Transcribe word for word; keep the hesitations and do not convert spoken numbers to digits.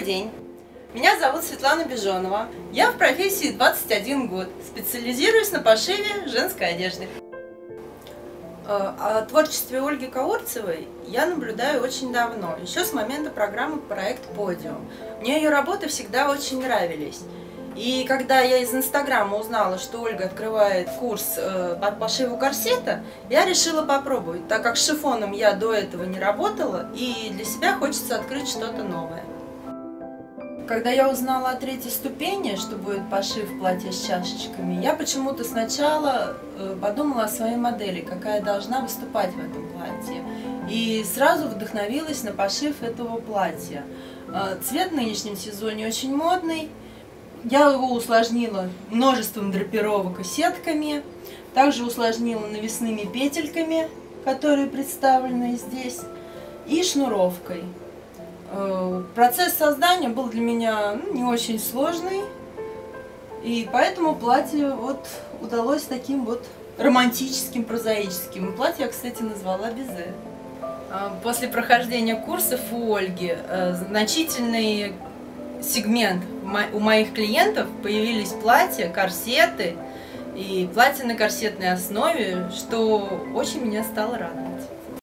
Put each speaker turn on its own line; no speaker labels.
день! Меня зовут Светлана Бежонова. Я в профессии двадцать один год. Специализируюсь на пошиве женской одежды. О творчестве Ольги Каурцевой я наблюдаю очень давно, еще с момента программы «Проект Подиум». Мне ее работы всегда очень нравились. И когда я из Инстаграма узнала, что Ольга открывает курс по пошиву корсета, я решила попробовать, так как с шифоном я до этого не работала, и для себя хочется открыть что-то новое. Когда я узнала о третьей ступени, что будет пошив платья с чашечками, я почему-то сначала подумала о своей модели, какая должна выступать в этом платье. И сразу вдохновилась на пошив этого платья. Цвет в нынешнем сезоне очень модный. Я его усложнила множеством драпировок и сетками. Также усложнила навесными петельками, которые представлены здесь, и шнуровкой. Процесс создания был для меня ну, не очень сложный, и поэтому платье вот удалось таким вот романтическим, прозаическим. Платье я, кстати, назвала «Безе». После прохождения курсов у Ольги значительный сегмент у моих клиентов появились платья, корсеты и платья на корсетной основе, что очень меня стало радовать.